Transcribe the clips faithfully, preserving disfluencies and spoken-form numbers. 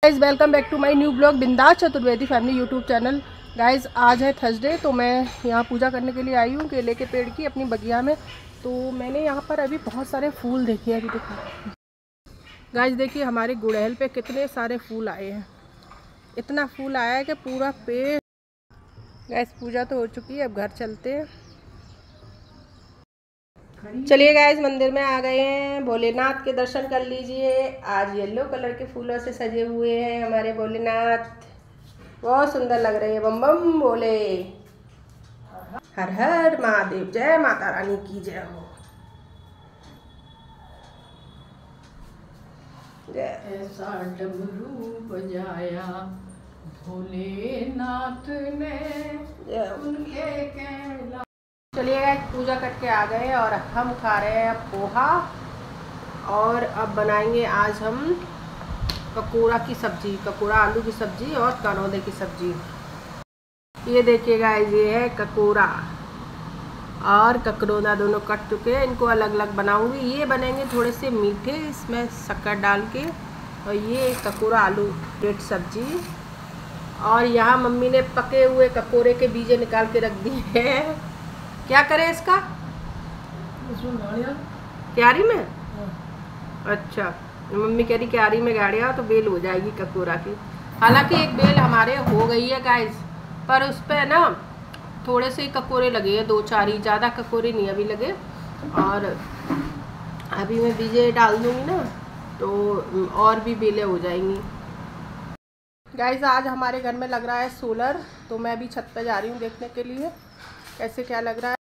Guys welcome back to my new blog Bindas Chaturvedi family YouTube channel. Guys आज है Thursday, तो मैं यहाँ पूजा करने के लिए आई हूँ केले के पेड़ की अपनी बगिया में। तो मैंने यहाँ पर अभी बहुत सारे फूल देखे हैं। अभी देखो गाइज, देखिए हमारे गुड़हल पे कितने सारे फूल आए हैं। इतना फूल आया है कि पूरा पेड़। गाइज पूजा तो हो चुकी है, अब घर चलते हैं। चलिए गाइस, मंदिर में आ गए हैं। भोलेनाथ के दर्शन कर लीजिए। आज येलो कलर के फूलों से सजे हुए हैं हमारे भोलेनाथ, बहुत सुंदर लग रहे हैं। बम बम बोले, हर हर महादेव, जय माता रानी की जय हो। ऐसा डमरू बजाया भोलेनाथ ने उनके कैला। चलिए गाइस, पूजा करके आ गए और हम खा रहे हैं पोहा, और अब बनाएंगे आज हम ककोड़ा की सब्जी, ककोड़ा आलू की सब्जी और करौंदे की सब्जी। ये देखिए गाइस, ये है ककोड़ा और ककरौंदा, दोनों कट चुके हैं। इनको अलग अलग बनाऊंगी। ये बनेंगे थोड़े से मीठे, इसमें शक्कर डाल के। और ये ककोड़ा आलू रेड सब्जी। और यहाँ मम्मी ने पके हुए ककोड़े के बीजे निकाल के रख दिए हैं। क्या करें इसका? क्यारी में? अच्छा, मम्मी कह रही क्यारी में गाड़िया तो बेल हो जाएगी ककोड़ा की। हालांकि एक बेल हमारे हो गई है गाइस, पर उस पर ना थोड़े से ककोड़े लगे हैं, दो चार ही, ज़्यादा ककोड़े नहीं अभी लगे। और अभी मैं बीजे डाल दूंगी ना तो और भी बेलें हो जाएंगी। गाइस आज हमारे घर में लग रहा है सोलर, तो मैं भी छत पे जा रही हूँ देखने के लिए कैसे क्या लग रहा है।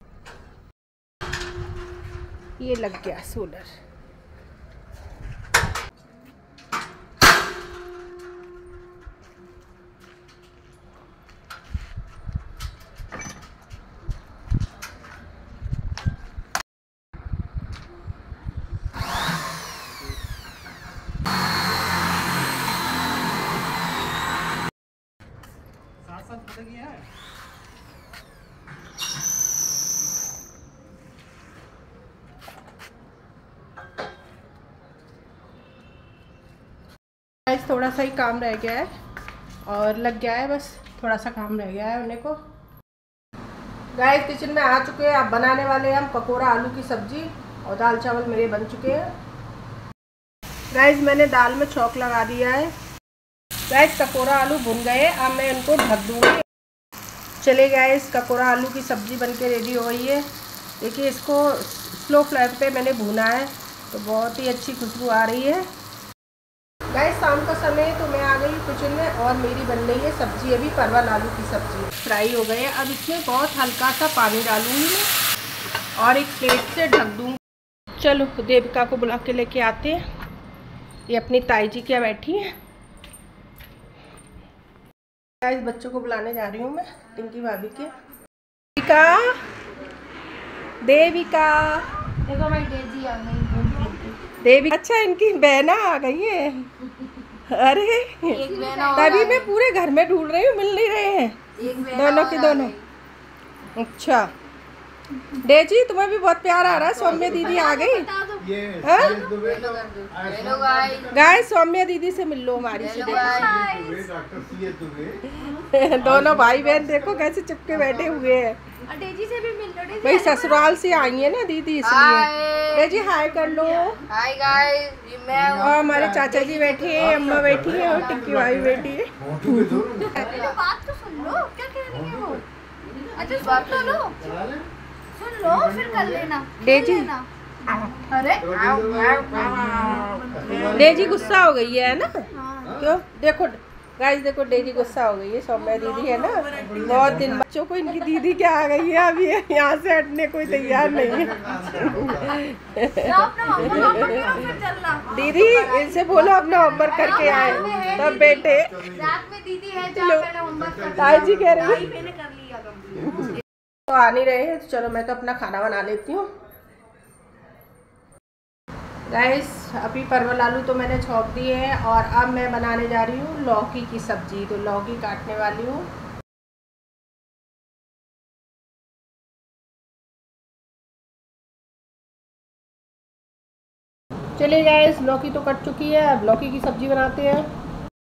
ये लग गया सोलर। थोड़ा सा ही काम रह गया है और लग गया है, बस थोड़ा सा काम रह गया है होने को। गाइस किचन में आ चुके हैं। अब बनाने वाले हैं हम पकौड़ा आलू की सब्जी, और दाल चावल मेरे बन चुके हैं। गाइस मैंने दाल में छौंक लगा दिया है। गाइस ककोड़ा आलू भुन गए, अब मैं इनको ढक दूंगी। चले गाइस, ककोड़ा आलू की सब्जी बनके रेडी हो गई है। देखिए इसको स्लो फ्लेम पे मैंने भुना है, तो बहुत ही अच्छी खुशबू आ रही है। गाइस शाम का समय, तो मैं आ गई किचन में और मेरी बन रही है सब्जी, अभी परवल आलू की सब्जी। फ्राई हो गए। अब इसमें बहुत हल्का सा पानी डालूंगी मैं और एक प्लेट से ढक दूंगी। चलो देविका को बुला के लेके आते हैं। ये अपनी ताई जी क्या बैठी है। गाइस बच्चों को बुलाने जा रही हूँ मैं, टिंकी भाभी के। देविका, देविका देखो भाई, डेजी आ गई। देवी, अच्छा इनकी बहना आ गई है। अरे तभी मैं पूरे घर में ढूंढ रही हूँ, मिल नहीं रहे हैं दोनों के दोनों। अच्छा डेजी, तुम्हें भी बहुत प्यार आ रहा है। सौम्या दीदी आ गई। गाइस सौम्या दीदी से मिल लो हमारी से। दोनों भाई बहन देखो कैसे चिपके बैठे हुए हैं। डेजी से भी मिल लो। भाई ससुराल से आई है ना दीदी, इसलिए। डेजी हाय कर लो। हाय गाइस, मैं और हमारे चाचा जी बैठे हैं, अम्मा बैठी है और टिक्की भाई बैठी है। बात तो सुन लो, क्या कह रही है वो। अच्छा सुन तो लो, सुन लो फिर कर लेना। डेजी, अरे डेजी गुस्सा हो गई है ना। क्यों? देखो गाइस, देखो डेजी गुस्सा हो गई है। सौम्या दीदी है ना, बहुत दिन बच्चों को इनकी दीदी क्या आ गई है, अभी यहाँ से हटने कोई तैयार नहीं है। दीदी इनसे बोलो अपना होमवर्क करके आए, तब बेटे। रात में दीदी है, जाओ पहले होमवर्क। ताई जी कह रही है मैंने कर लिया। तो आ नहीं रहे हैं, तो चलो मैं तो अपना खाना बना लेती हूँ। गाइस अभी परवल आलू तो मैंने छौंक दिए हैं, और अब मैं बनाने जा रही हूँ लौकी की सब्जी। तो लौकी काटने वाली हूँ। चलिए गाइस, लौकी तो कट चुकी है, अब लौकी की सब्जी बनाते हैं।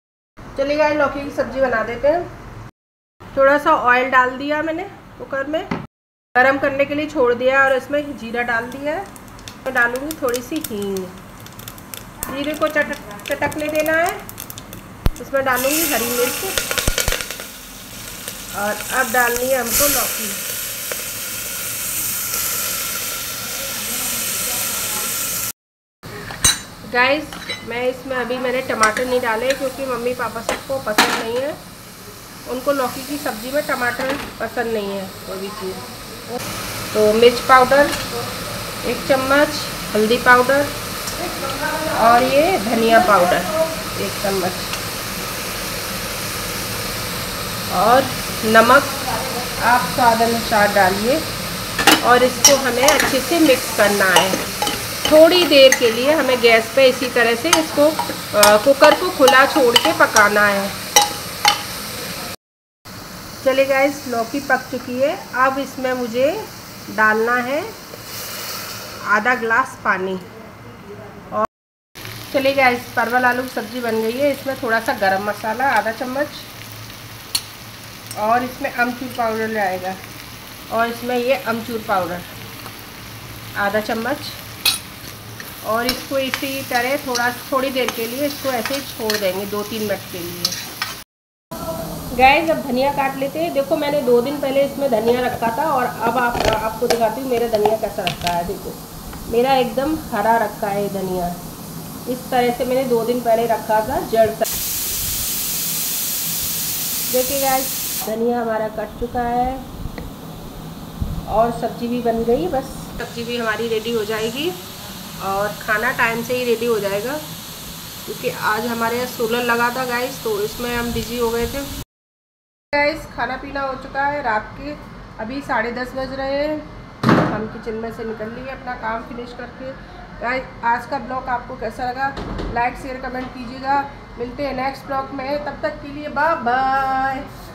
चलिए गाइस लौकी की सब्जी बना देते हैं। थोड़ा सा ऑयल डाल दिया मैंने कुकर में, गरम करने के लिए छोड़ दिया और इसमें जीरा डाल दिया है। मैं डालूंगी थोड़ी सी हींग, जीरे को चटक चटकने देना है। इसमें डालूंगी हरी मिर्च और अब डालनी है हमको लौकी। गाइस मैं इसमें अभी मैंने टमाटर नहीं डाले क्योंकि मम्मी पापा सबको पसंद नहीं है, उनको लौकी की सब्ज़ी में टमाटर पसंद नहीं है कोई भी चीज़। तो मिर्च पाउडर एक चम्मच, हल्दी पाउडर और ये धनिया पाउडर एक चम्मच और नमक आप स्वाद अनुसार डालिए और इसको हमें अच्छे से मिक्स करना है। थोड़ी देर के लिए हमें गैस पे इसी तरह से इसको आ, कुकर को खुला छोड़ के पकाना है। चलिए गाइस लौकी पक चुकी है। अब इसमें मुझे डालना है आधा ग्लास पानी। और चलिए गाइस परवल आलू की सब्ज़ी बन गई है। इसमें थोड़ा सा गरम मसाला आधा चम्मच और इसमें अमचूर पाउडर जाएगा और इसमें ये अमचूर पाउडर आधा चम्मच और इसको इसी तरह थोड़ा थोड़ी देर के लिए इसको ऐसे ही छोड़ देंगे दो तीन मिनट के लिए। गाइस अब धनिया काट लेते हैं। देखो मैंने दो दिन पहले इसमें धनिया रखा था और अब आप आपको दिखाती हूँ मेरा धनिया कैसा रखा है। देखो मेरा एकदम हरा रखा है ये धनिया, इस तरह से मैंने दो दिन पहले रखा था जड़ तक। देखिए गाइस धनिया हमारा कट चुका है और सब्जी भी बन गई। बस सब्जी भी हमारी रेडी हो जाएगी और खाना टाइम से ही रेडी हो जाएगा क्योंकि आज हमारे यहाँ सोलर लगा था गाइस, तो इसमें हम बिजी हो गए थे। गाइस खाना पीना हो चुका है रात के, अभी साढ़े दस बज रहे हैं। हम किचन में से निकल लिए अपना काम फिनिश करके। गाइस आज का ब्लॉग आपको कैसा लगा लाइक शेयर कमेंट कीजिएगा। मिलते हैं नेक्स्ट ब्लॉग में, तब तक के लिए बाय बाय।